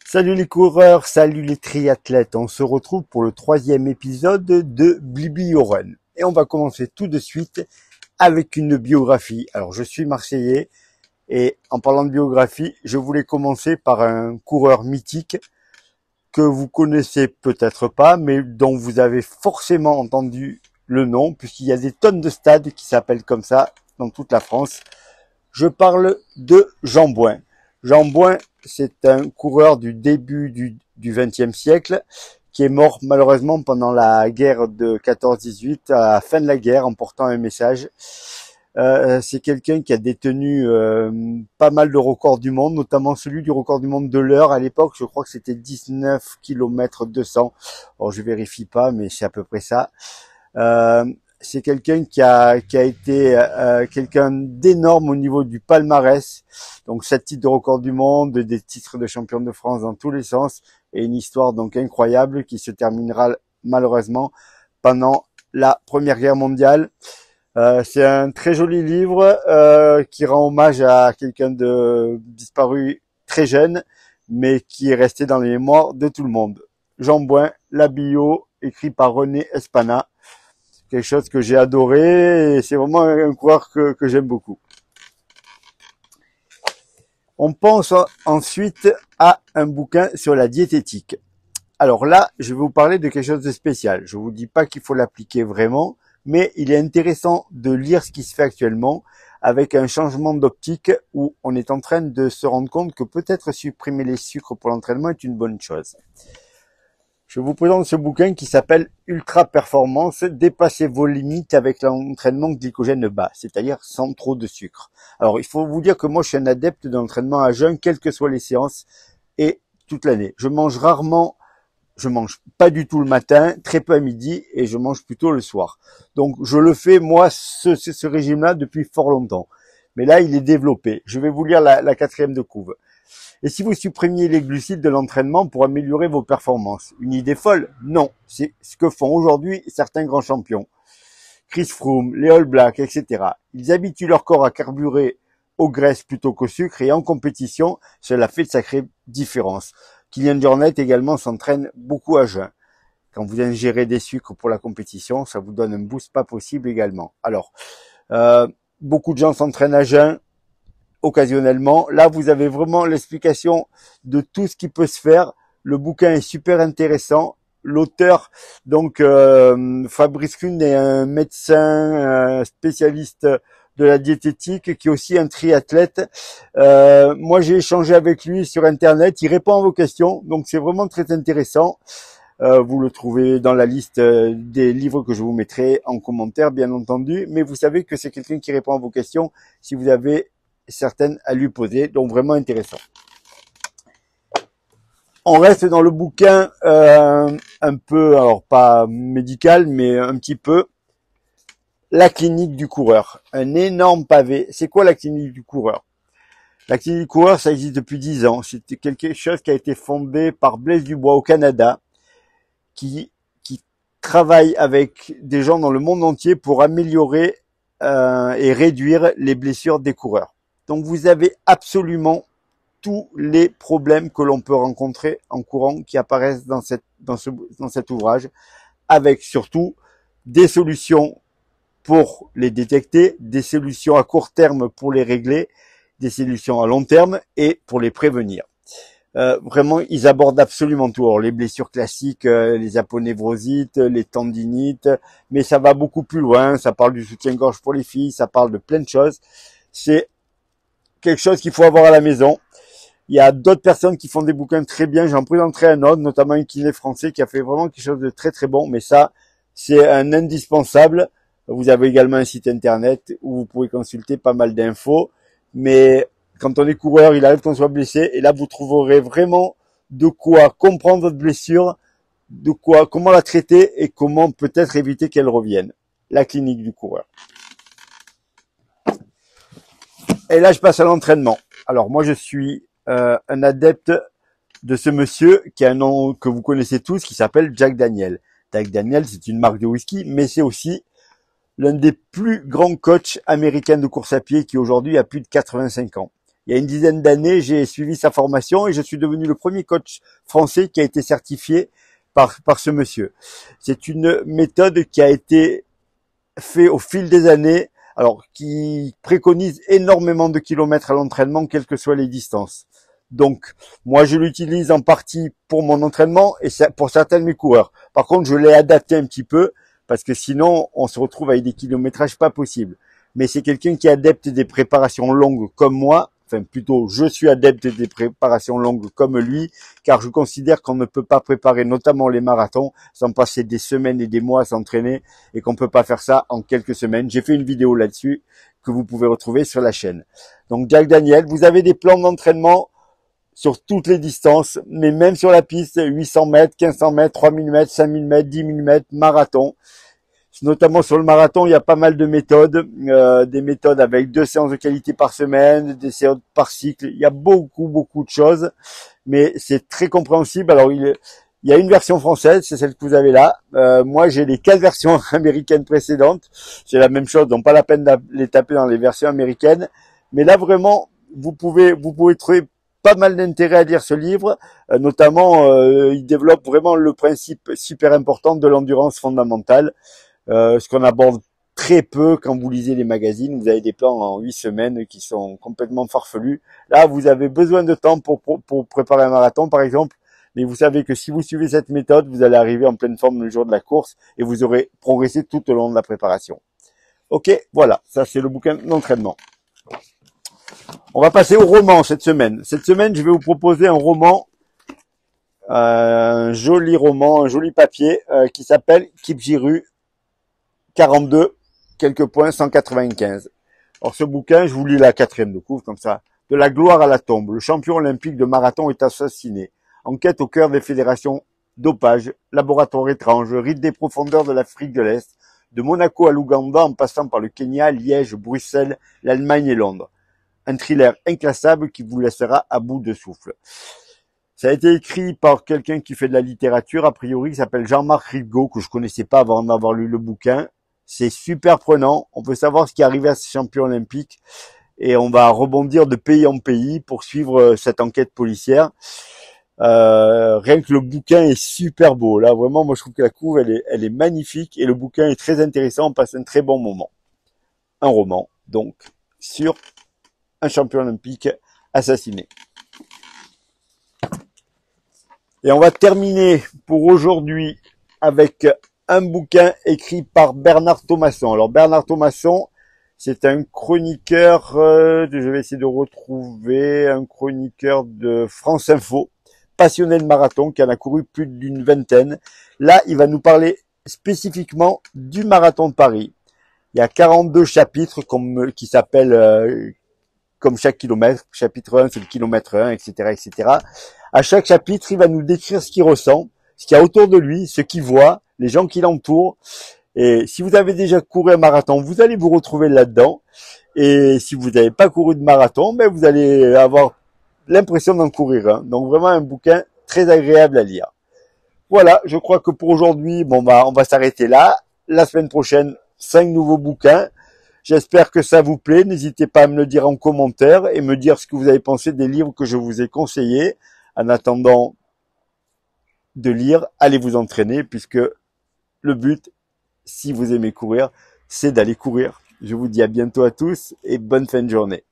Salut les coureurs, salut les triathlètes. On se retrouve pour le 3e épisode de Blibli Run. Et on va commencer tout de suite avec une biographie. Alors, je suis Marseillais et en parlant de biographie, je voulais commencer par un coureur mythique que vous connaissez peut-être pas, mais dont vous avez forcément entendu le nom, puisqu'il y a des tonnes de stades qui s'appellent comme ça dans toute la France. Je parle de Jean Bouin. Jean Bouin, c'est un coureur du début du XXe siècle qui est mort malheureusement pendant la guerre de 14-18, à la fin de la guerre, en portant un message. C'est quelqu'un qui a détenu pas mal de records du monde, notamment celui du record du monde de l'heure à l'époque. Je crois que c'était 19 km 200. Alors je vérifie pas, mais c'est à peu près ça. C'est quelqu'un qui a été quelqu'un d'énorme au niveau du palmarès. Donc 7 titres de record du monde, des titres de champion de France dans tous les sens, et une histoire donc incroyable qui se terminera malheureusement pendant la Première Guerre mondiale. C'est un très joli livre qui rend hommage à quelqu'un de disparu très jeune, mais qui est resté dans les mémoires de tout le monde. Jean Bouin, la bio, écrit par René Espana. Quelque chose que j'ai adoré et c'est vraiment un coureur que j'aime beaucoup. On pense ensuite à un bouquin sur la diététique. Alors là, je vais vous parler de quelque chose de spécial. Je vous dis pas qu'il faut l'appliquer vraiment, mais il est intéressant de lire ce qui se fait actuellement avec un changement d'optique où on est en train de se rendre compte que peut-être supprimer les sucres pour l'entraînement est une bonne chose. Je vous présente ce bouquin qui s'appelle Ultra Performance, dépassez vos limites avec l'entraînement glycogène bas, c'est-à-dire sans trop de sucre. Alors, il faut vous dire que moi, je suis un adepte de l'entraînement à jeun, quelles que soient les séances, et toute l'année. Je mange pas du tout le matin, très peu à midi, et je mange plutôt le soir. Donc, je le fais, moi, ce régime-là, depuis fort longtemps. Mais là, il est développé. Je vais vous lire la 4e de couve. Et si vous supprimiez les glucides de l'entraînement pour améliorer vos performances? Une idée folle? Non. C'est ce que font aujourd'hui certains grands champions. Chris Froome, les All Blacks, etc. Ils habituent leur corps à carburer aux graisses plutôt qu'au sucre et en compétition, cela fait de sacrées différences. Kylian Jornet également s'entraîne beaucoup à jeun. Quand vous ingérez des sucres pour la compétition, ça vous donne un boost pas possible également. Alors, beaucoup de gens s'entraînent à jeun, occasionnellement. Là, vous avez vraiment l'explication de tout ce qui peut se faire. Le bouquin est super intéressant. L'auteur, donc Fabrice Kuhn, est un médecin spécialiste de la diététique qui est aussi un triathlète. Moi, j'ai échangé avec lui sur Internet. Il répond à vos questions, donc c'est vraiment très intéressant. Vous le trouvez dans la liste des livres que je vous mettrai en commentaire, bien entendu. Mais vous savez que c'est quelqu'un qui répond à vos questions si vous avez certaines à lui poser, donc vraiment intéressant. On reste dans le bouquin un peu, alors pas médical, mais un petit peu, la clinique du coureur. Un énorme pavé. C'est quoi la clinique du coureur? La clinique du coureur, ça existe depuis 10 ans. C'était quelque chose qui a été fondé par Blaise Dubois au Canada, qui travaille avec des gens dans le monde entier pour améliorer et réduire les blessures des coureurs. Donc vous avez absolument tous les problèmes que l'on peut rencontrer en courant qui apparaissent dans cet ouvrage, avec surtout des solutions pour les détecter, des solutions à court terme pour les régler, des solutions à long terme et pour les prévenir. Vraiment, ils abordent absolument tout. Alors, les blessures classiques, les aponevrosites, les tendinites, mais ça va beaucoup plus loin. Ça parle du soutien-gorge pour les filles, ça parle de plein de choses. C'est quelque chose qu'il faut avoir à la maison. Il y a d'autres personnes qui font des bouquins très bien. J'en présenterai un autre, notamment un kiné français qui a fait vraiment quelque chose de très très bon. Mais ça, c'est un indispensable. Vous avez également un site internet où vous pouvez consulter pas mal d'infos. Mais quand on est coureur, il arrive qu'on soit blessé. Et là, vous trouverez vraiment de quoi comprendre votre blessure, comment la traiter et comment peut-être éviter qu'elle revienne. La clinique du coureur. Et là, je passe à l'entraînement. Alors, moi, je suis un adepte de ce monsieur qui a un nom que vous connaissez tous, qui s'appelle Jack Daniel. Jack Daniel, c'est une marque de whisky, mais c'est aussi l'un des plus grands coachs américains de course à pied qui aujourd'hui a plus de 85 ans. il y a une dizaine d'années, j'ai suivi sa formation et je suis devenu le premier coach français qui a été certifié par ce monsieur. C'est une méthode qui a été faite au fil des années, alors qui préconise énormément de kilomètres à l'entraînement, quelles que soient les distances. Donc, moi, je l'utilise en partie pour mon entraînement et pour certains de mes coureurs. Par contre, je l'ai adapté un petit peu parce que sinon, on se retrouve avec des kilométrages pas possibles. Mais c'est quelqu'un qui est adepte des préparations longues comme moi. Enfin, plutôt, je suis adepte des préparations longues comme lui, car je considère qu'on ne peut pas préparer notamment les marathons sans passer des semaines et des mois à s'entraîner et qu'on peut pas faire ça en quelques semaines. J'ai fait une vidéo là-dessus que vous pouvez retrouver sur la chaîne. Donc, Jack Daniel, vous avez des plans d'entraînement sur toutes les distances, mais même sur la piste, 800 mètres, 1500 mètres, 3000 mètres, 5000 mètres, 10 000 mètres, marathon. Notamment sur le marathon, il y a pas mal de méthodes, des méthodes avec 2 séances de qualité par semaine, des séances par cycle. Il y a beaucoup de choses, mais c'est très compréhensible. Alors il y a une version française, c'est celle que vous avez là. Moi, j'ai les 4 versions américaines précédentes. C'est la même chose, donc pas la peine de les taper dans les versions américaines. Mais là, vraiment, vous pouvez trouver pas mal d'intérêt à lire ce livre. Notamment, il développe vraiment le principe super important de l'endurance fondamentale. Ce qu'on aborde très peu quand vous lisez les magazines. Vous avez des plans en 8 semaines qui sont complètement farfelus. Là, vous avez besoin de temps pour préparer un marathon, par exemple. Mais vous savez que si vous suivez cette méthode, vous allez arriver en pleine forme le jour de la course et vous aurez progressé tout au long de la préparation. Ok, voilà. Ça, c'est le bouquin d'entraînement. On va passer au roman cette semaine. Cette semaine, je vais vous proposer un roman, un joli roman, un joli papier qui s'appelle Kipjiru 42, quelques points, 195. Alors ce bouquin, je vous lis la 4e de couve, comme ça. De la gloire à la tombe, le champion olympique de marathon est assassiné. Enquête au cœur des fédérations, dopage, laboratoire étrange, rite des profondeurs de l'Afrique de l'Est, de Monaco à l'Ouganda en passant par le Kenya, Liège, Bruxelles, l'Allemagne et Londres. Un thriller inclassable qui vous laissera à bout de souffle. Ça a été écrit par quelqu'un qui fait de la littérature, a priori, qui s'appelle Jean-Marc Rigaud, que je connaissais pas avant d'avoir lu le bouquin. C'est super prenant. On peut savoir ce qui est arrivé à ces champions olympiques et on va rebondir de pays en pays pour suivre cette enquête policière. Rien que le bouquin est super beau. Là, vraiment, moi, je trouve que la couve, elle est magnifique et le bouquin est très intéressant. On passe un très bon moment. Un roman, donc, sur un champion olympique assassiné. Et on va terminer pour aujourd'hui avec un bouquin écrit par Bernard Thomasson. Alors Bernard Thomasson, c'est un chroniqueur, je vais essayer de retrouver, un chroniqueur de France Info, passionné de marathon, qui en a couru plus d'une vingtaine. Là, il va nous parler spécifiquement du marathon de Paris. Il y a 42 chapitres qui s'appellent comme chaque kilomètre. Chapitre 1, c'est le kilomètre 1, etc., etc. À chaque chapitre, il va nous décrire ce qu'il ressent, ce qu'il y a autour de lui, ce qu'il voit, les gens qui l'entourent. Et si vous avez déjà couru un marathon, vous allez vous retrouver là-dedans. Et si vous n'avez pas couru de marathon, ben vous allez avoir l'impression d'en courir un. Donc vraiment un bouquin très agréable à lire. Voilà, je crois que pour aujourd'hui, bon bah on va s'arrêter là. La semaine prochaine, 5 nouveaux bouquins. J'espère que ça vous plaît. N'hésitez pas à me le dire en commentaire et me dire ce que vous avez pensé des livres que je vous ai conseillés. En attendant de lire, allez vous entraîner puisque le but, si vous aimez courir, c'est d'aller courir. Je vous dis à bientôt à tous et bonne fin de journée.